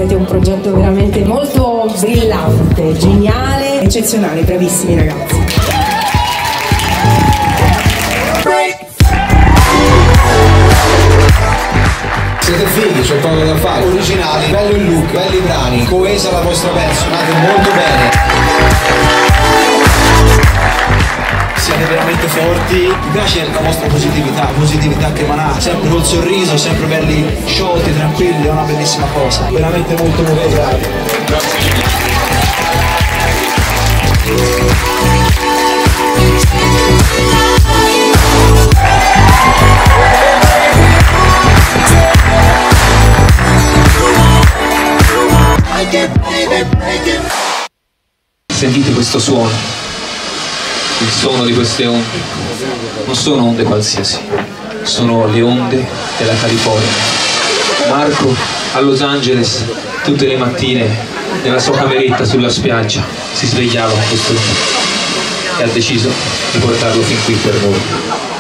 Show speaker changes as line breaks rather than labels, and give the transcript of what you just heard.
Siete un progetto veramente molto brillante, geniale, eccezionale, bravissimi ragazzi.
Siete fighi, c'è poco da fare. Originali, bello il look, belli i brani, coesa la vostra band, suonate molto bene. Siete veramente forti, mi piace la vostra positività che emanate, sempre col sorriso, sempre belli sciolti, tranquilli, è una bellissima cosa, veramente molto bravi.
Sentite questo suono, il suono di queste onde. Non sono onde qualsiasi, sono le onde della California. Marco a Los Angeles tutte le mattine nella sua cameretta sulla spiaggia si svegliava con questo e ha deciso di portarlo fin qui per noi.